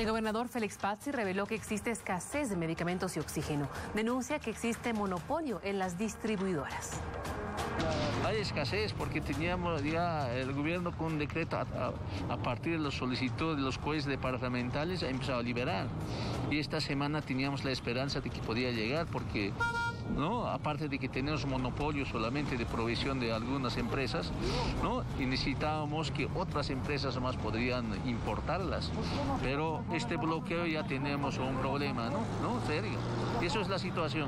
El gobernador Félix Pazzi reveló que existe escasez de medicamentos y oxígeno. Denuncia que existe monopolio en las distribuidoras. Hay escasez porque teníamos ya el gobierno con un decreto a partir de los solicitudes de los jueces departamentales ha empezado a liberar. Y esta semana teníamos la esperanza de que podía llegar porque, ¿no? Aparte de que tenemos monopolio solamente de provisión de algunas empresas, ¿no? Y necesitábamos que otras empresas más podrían importarlas. Pero este bloqueo ya tenemos un problema, ¿no? Serio. Y eso es la situación.